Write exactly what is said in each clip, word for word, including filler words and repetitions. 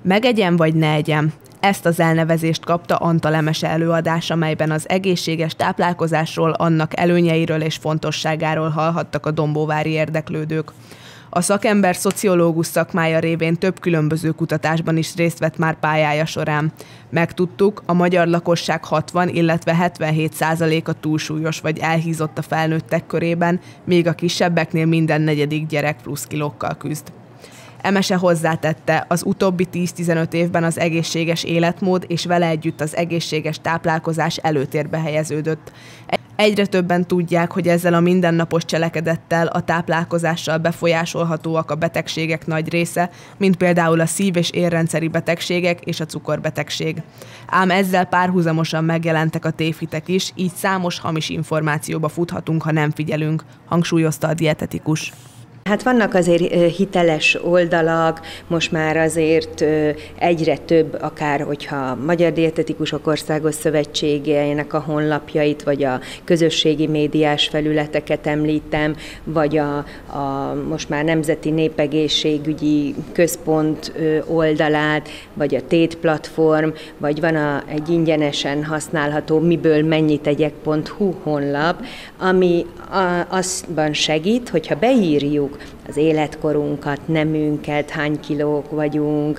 Megegyem vagy ne egyem? Ezt az elnevezést kapta Antal Emese előadás, amelyben az egészséges táplálkozásról, annak előnyeiről és fontosságáról hallhattak a dombóvári érdeklődők. A szakember szociológus szakmája révén több különböző kutatásban is részt vett már pályája során. Megtudtuk, a magyar lakosság hatvan, illetve hetvenhét százaléka túlsúlyos vagy elhízott a felnőttek körében, míg a kisebbeknél minden negyedik gyerek plusz kilókkal küzd. Emese hozzátette, az utóbbi tíz-tizenöt évben az egészséges életmód és vele együtt az egészséges táplálkozás előtérbe helyeződött. Egyre többen tudják, hogy ezzel a mindennapos cselekedettel, a táplálkozással befolyásolhatóak a betegségek nagy része, mint például a szív- és érrendszeri betegségek és a cukorbetegség. Ám ezzel párhuzamosan megjelentek a tévhitek is, így számos hamis információba futhatunk, ha nem figyelünk, hangsúlyozta a dietetikus. Hát vannak azért hiteles oldalak, most már azért egyre több, akár hogyha a Magyar Dietetikusok Országos Szövetségének a honlapjait, vagy a közösségi médiás felületeket említem, vagy a, a most már Nemzeti Népegészségügyi Központ oldalát, vagy a Tét platform, vagy van a, egy ingyenesen használható miből mennyit tegyek pont hu honlap, ami a, azban segít, hogyha beírjuk az életkorunkat, nemünket, hány kilók vagyunk,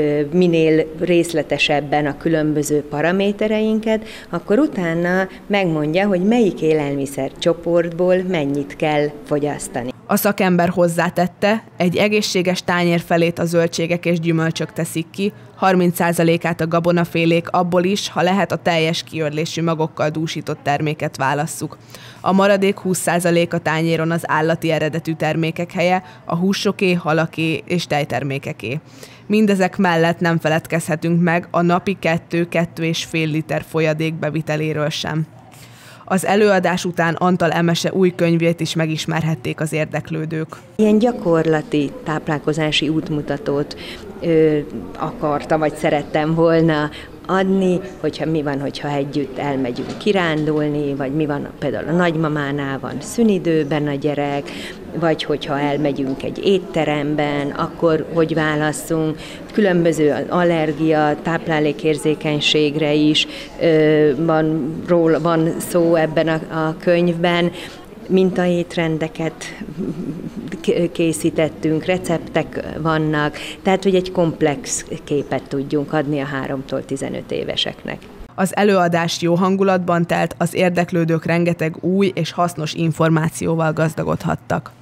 minél részletesebben a különböző paramétereinket, akkor utána megmondja, hogy melyik élelmiszer csoportból mennyit kell fogyasztani. A szakember hozzátette, egy egészséges tányér felét a zöldségek és gyümölcsök teszik ki, harminc százalékát a gabonafélék, abból is, ha lehet, a teljes kiörlésű magokkal dúsított terméket válasszuk. A maradék húsz százalék a tányéron az állati eredetű termékek helye, a húsoké, halaké és tejtermékeké. Mindezek mellett nem feledkezhetünk meg a napi kettő-kettő és fél liter folyadék beviteléről sem. Az előadás után Antal Emese új könyvét is megismerhették az érdeklődők. Ilyen gyakorlati táplálkozási útmutatót ö, akartam, vagy szerettem volna adni, hogyha mi van, hogyha együtt elmegyünk kirándulni, vagy mi van, például a nagymamánál van szünidőben a gyerek, vagy hogyha elmegyünk egy étteremben, akkor hogy válasszunk. Különböző allergia, táplálékérzékenységre is ö, van, róla, van szó ebben a, a könyvben. Mintaétrendeket készítettünk, receptek vannak, tehát hogy egy komplex képet tudjunk adni a háromtól tizenöt éveseknek. Az előadás jó hangulatban telt, az érdeklődők rengeteg új és hasznos információval gazdagodhattak.